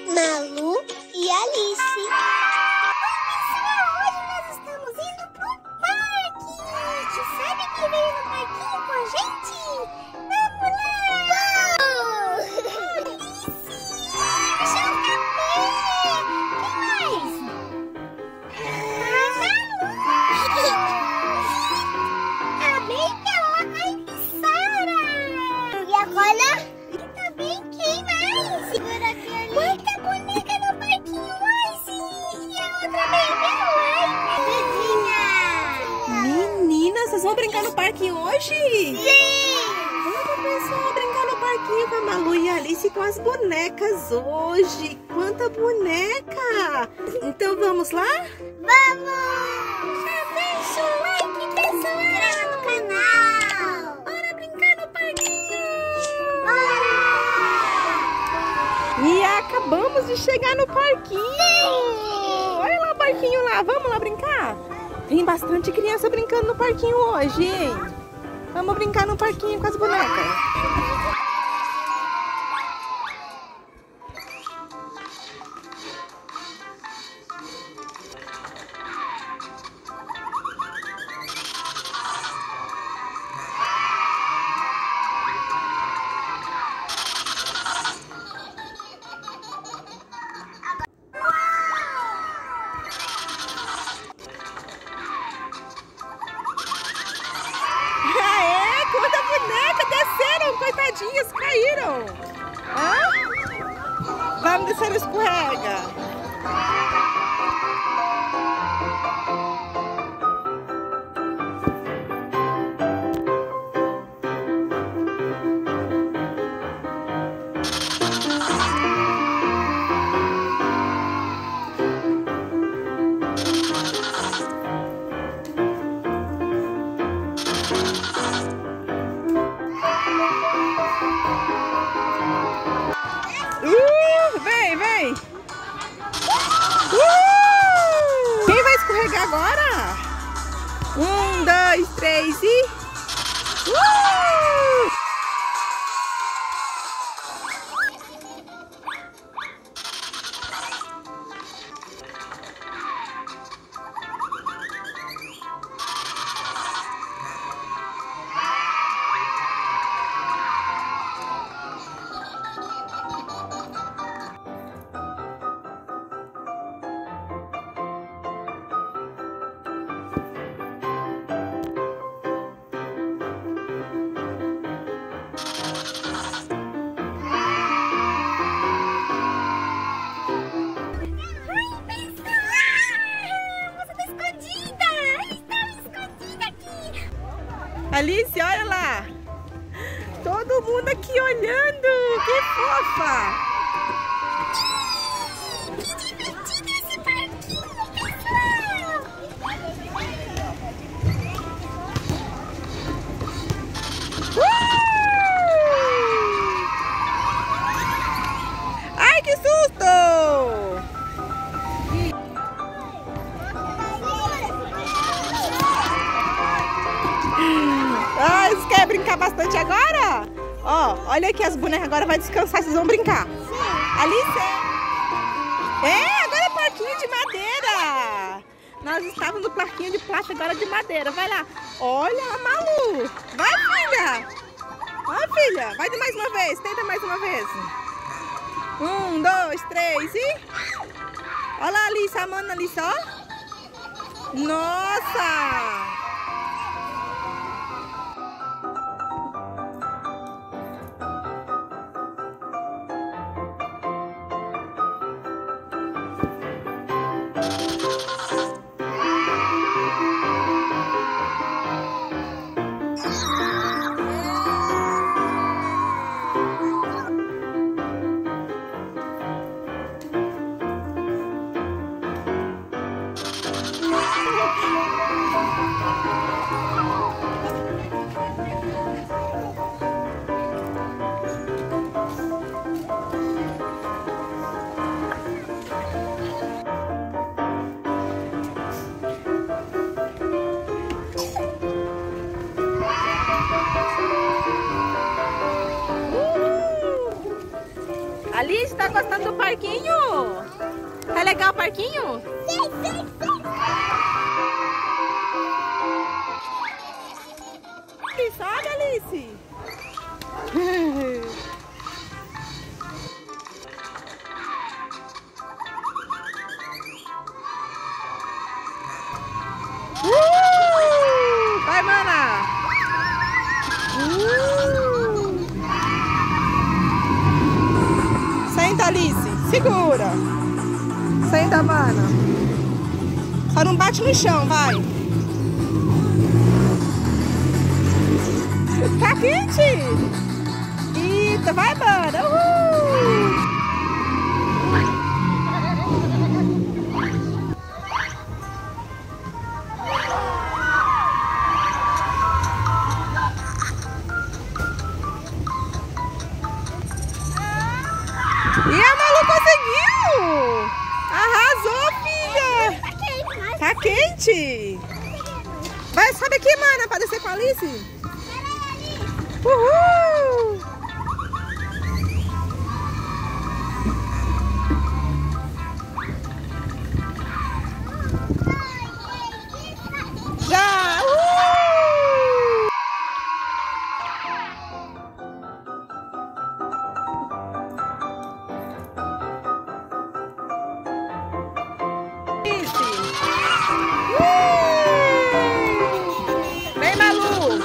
Malu e Alice. Hoje nós estamos indo pro parque. Sabe quem veio no parquinho com a gente? Vamos lá! Alice! Michel também! Quem mais? A Bella e Sara! E agora? E também quem mais? Segura aqui, Alice. Quanta boneca no parquinho hoje! E a outra bebê, Meninas, vocês vão brincar no parquinho hoje? Sim! Vamos, pessoal, brincar no parquinho com a Malu e a Alice com as bonecas hoje. Quanta boneca! Então vamos lá? Vamos! já deixa o like, pessoal! Se inscreva no canal! Bora brincar no parquinho! Bora! E acabamos de chegar no parquinho. Olha lá o parquinho lá. Vamos lá brincar? Tem bastante criança brincando no parquinho hoje, hein? Vamos brincar no parquinho com as bonecas. Aê, quanta boneca! Desceram, coitadinhas, caíram. Hã? Vamos descer no escorrega. Vem, vem! Quem vai escorregar agora? 1, 2, 3 e... Alice, olha lá! Todo mundo aqui olhando! Que fofa! Que divertido esse parquinho, pessoal! Ai, que susto! Ah, vocês querem brincar bastante agora? Ó, olha aqui, as bonecas agora vai descansar, vocês vão brincar. Alice! Agora é parquinho de madeira! Nós estávamos no parquinho de plástico, agora de madeira. Vai lá. Olha a Malu! Vai, filha! Vai, filha! Vai de mais uma vez, tenta mais uma vez. 1, 2, 3 e... Olha lá, Alice, a mão na Alice, ó. Nossa! Alice, Alice, tá gostando do parquinho? Tá legal o parquinho? Sim, sim, sim. Sobe, Alice. Vai, mana. Senta, Alice. Segura. Senta, mana. Só não bate no chão, vai. Tá quente? Eita, vai, mana. E a Malu conseguiu! Arrasou, filha! Tá quente! Vai, sobe aqui, mana, pra descer com a Alice. Uhul! Já! Uhul! Vem, Malu!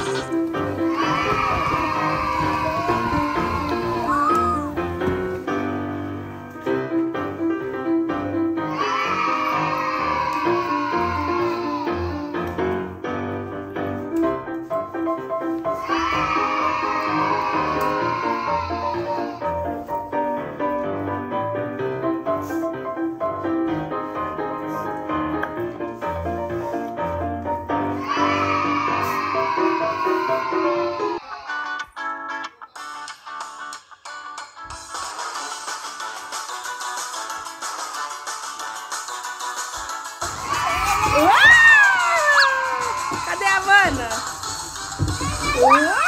Uau! Cadê a Havana? Uau!